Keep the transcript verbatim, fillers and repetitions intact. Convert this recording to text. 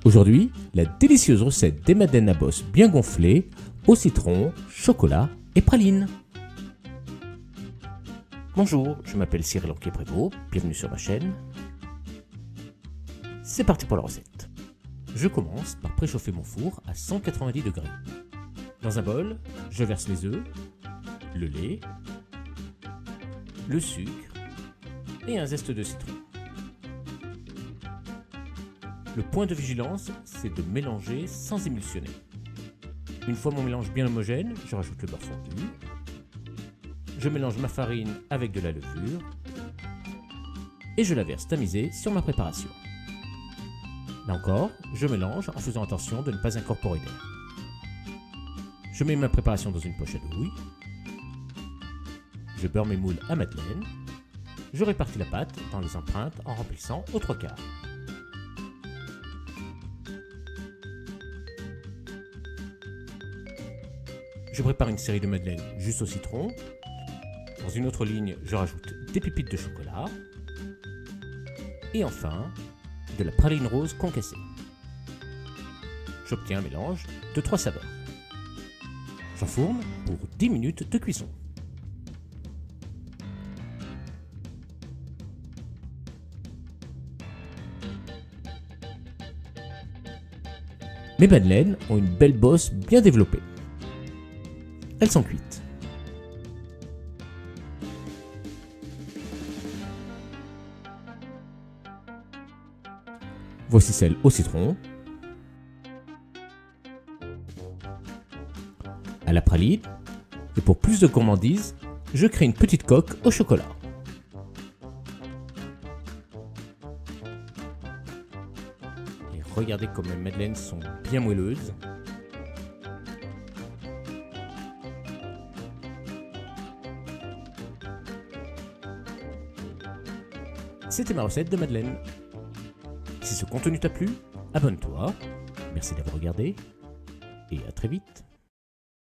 Aujourd'hui, la délicieuse recette des madeleines à bosse bien gonflées au citron, chocolat et praline. Bonjour, je m'appelle Cyril Anquier-Prévost, bienvenue sur ma chaîne. C'est parti pour la recette. Je commence par préchauffer mon four à cent quatre-vingt-dix degrés. Dans un bol, je verse les œufs, le lait, le sucre et un zeste de citron. Le point de vigilance, c'est de mélanger sans émulsionner. Une fois mon mélange bien homogène, je rajoute le beurre fondu. Je mélange ma farine avec de la levure et je la verse tamisée sur ma préparation. Là encore, je mélange en faisant attention de ne pas incorporer d'air. Je mets ma préparation dans une poche à douille. Je beurre mes moules à madeleine. Je répartis la pâte dans les empreintes en remplissant aux trois quarts. Je prépare une série de madeleines juste au citron. Dans une autre ligne, je rajoute des pépites de chocolat. Et enfin, de la praline rose concassée. J'obtiens un mélange de trois saveurs. J'enfourne pour dix minutes de cuisson. Mes madeleines ont une belle bosse bien développée. Elles sont cuites. Voici celle au citron, à la praline, et pour plus de gourmandise, je crée une petite coque au chocolat. Et regardez comme mes madeleines sont bien moelleuses. C'était ma recette de madeleine. Si ce contenu t'a plu, abonne-toi. Merci d'avoir regardé et à très vite.